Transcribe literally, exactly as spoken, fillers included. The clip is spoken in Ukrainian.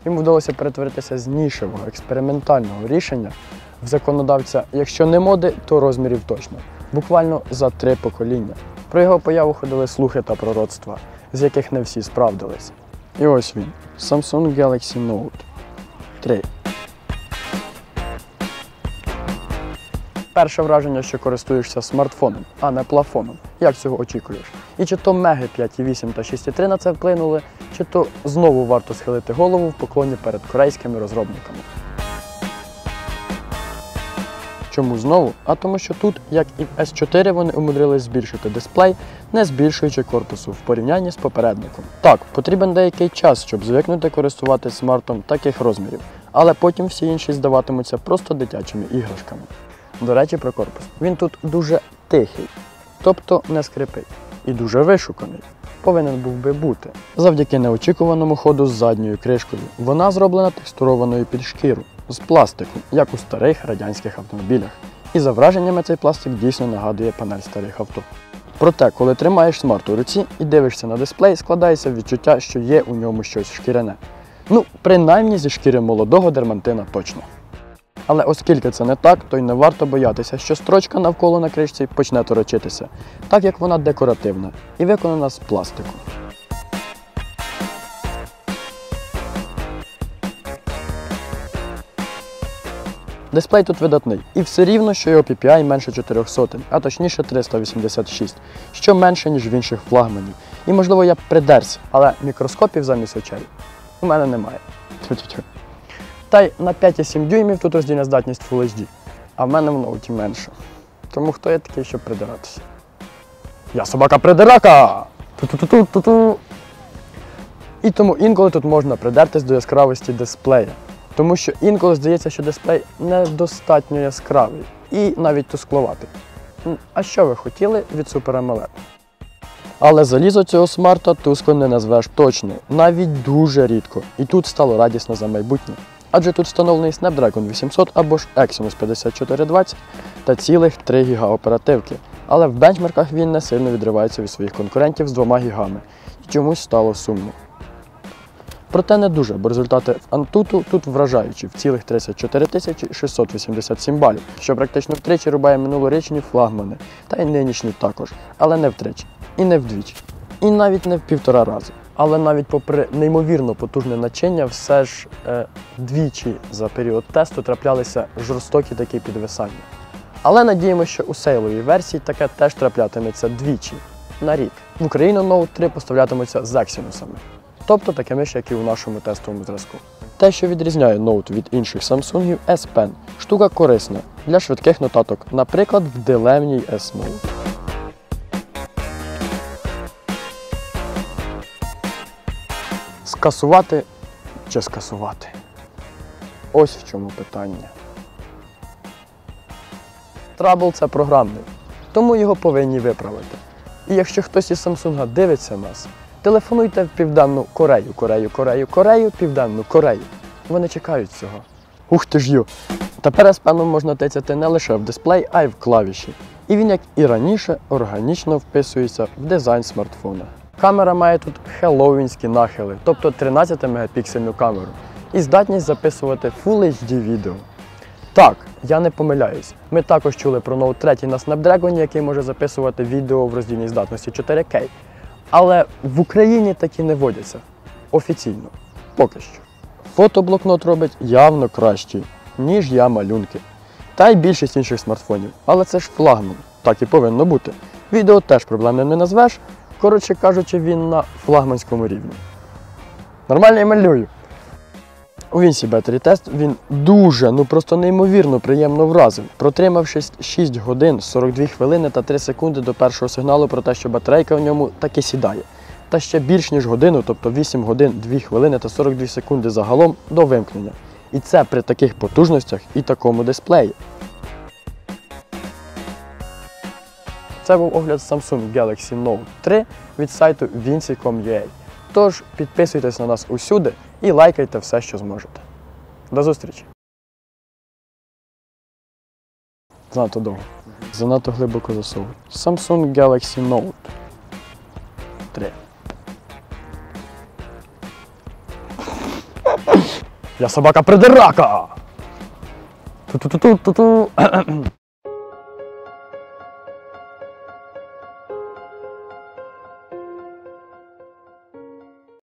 Їм вдалося перетворитися з нішевого, експериментального рішення в законодавця, якщо не моди, то розмірів точно. Буквально за три покоління. Про його появу ходили слухи та пророцтва, з яких не всі справдились. І ось він. Samsung Galaxy Note три. Перше враження, що користуєшся смартфоном, а не плафоном. Як цього очікуєш? І чи то Меги п'ять і вісім та шість і три на це вплинули, чи то знову варто схилити голову в поклоні перед корейськими розробниками. Чому знову? А тому що тут, як і в ес чотири, вони умудрились збільшити дисплей, не збільшуючи корпусу в порівнянні з попередником. Так, потрібен деякий час, щоб звикнути користуватись смартом таких розмірів, але потім всі інші здаватимуться просто дитячими іграшками. До речі, про корпус. Він тут дуже тихий, тобто не скрипить, і дуже вишуканий. Повинен був би бути. Завдяки неочікуваному ходу з задньою кришкою. Вона зроблена текстурованою під шкіру, з пластику, як у старих радянських автомобілях. І за враженнями цей пластик дійсно нагадує панель старих авто. Проте, коли тримаєш смарт у руці і дивишся на дисплей, складається відчуття, що є у ньому щось шкіряне. Ну, принаймні зі шкіри молодого дермантина точно. Але оскільки це не так, то й не варто боятися, що строчка навколо на кришці почне торочитися, так як вона декоративна і виконана з пластику. Дисплей тут видатний, і все рівно, що його пі пі ай менше чотирьох сотень, а точніше триста вісімдесят шість, що менше, ніж в інших флагманів. І можливо я б придерся, але мікроскопів замість очей у мене немає. Та й на п'ять і сім дюймів тут роздільна здатність Full ейч ді, а в мене в ноуті менше. Тому хто я такий, щоб придиратися? Я собака-придирака! Ту-ту-ту-ту-ту! І тому інколи тут можна придертись до яскравості дисплея. Тому що інколи здається, що дисплей недостатньо яскравий і навіть тускловатий. А що ви хотіли від Super AMOLED? Але залізо цього смарта тускло не назвеш точно, навіть дуже рідко. І тут стало радісно за майбутнє. Адже тут встановлений Snapdragon вісімсот або ж Exynos п'ятдесят чотири двадцять та цілих три гіга оперативки. Але в бенчмарках він не сильно відривається від своїх конкурентів з двома гігами. І чомусь стало сумно. Проте не дуже, бо результати в Antutu тут вражаючі в цілих тридцять чотири тисячі шістсот вісімдесят сім балів, що практично втричі рубає минулорічні флагмани, та й нинішні також, але не втричі, і не вдвічі, і навіть не в півтора рази. Але навіть попри неймовірно потужне начиння, все ж е, двічі за період тесту траплялися жорстокі такі підвисання. Але надіємося, що у сейловій версії таке теж траплятиметься двічі на рік. В Україну Note три поставлятимуться з Exynos'ами. Тобто такими ж, як і у нашому тестовому зразку. Те, що відрізняє Note від інших Samsung'ів, S Pen. Штука корисна для швидких нотаток, наприклад, в дилемній S-Note. Скасувати чи скасувати? Ось в чому питання. Trouble – це програмний, тому його повинні виправити. І якщо хтось із Samsung дивиться нас, телефонуйте в Південну Корею, Корею, Корею, Корею, Південну Корею. Вони чекають цього. Ух ти ж ю! Тепер ес пеном можна тицяти не лише в дисплей, а й в клавіші. І він, як і раніше, органічно вписується в дизайн смартфона. Камера має тут хеллоуінські нахили, тобто тринадцятимегапіксельну камеру, і здатність записувати Full ейч ді відео. Так, я не помиляюсь. Ми також чули про Note три на Snapdragon, який може записувати відео в роздільній здатності чотири кей. Але в Україні такі не водяться. Офіційно. Поки що. Фотоблокнот робить явно кращий, ніж я малюнки. Та й більшість інших смартфонів. Але це ж флагман. Так і повинно бути. Відео теж проблемним не назвеш. Коротше кажучи, він на флагманському рівні. Нормально я малюю. У Вінсі Battery Test він дуже, ну просто неймовірно приємно вразив, протримавшись шість годин, сорок дві хвилини та три секунди до першого сигналу про те, що батарейка в ньому таки сідає. Та ще більш ніж годину, тобто вісім годин, дві хвилини та сорок дві секунди загалом до вимкнення. І це при таких потужностях і такому дисплеї. Це був огляд Samsung Galaxy Note три від сайту вінсі крапка ком крапка ю а. Тож, підписуйтесь на нас усюди і лайкайте все, що зможете. До зустрічі! Занадто довго. Занадто глибоко засовую. Samsung Galaxy Note три. Я собака придирака! Ту-ту-ту-ту-ту-ту.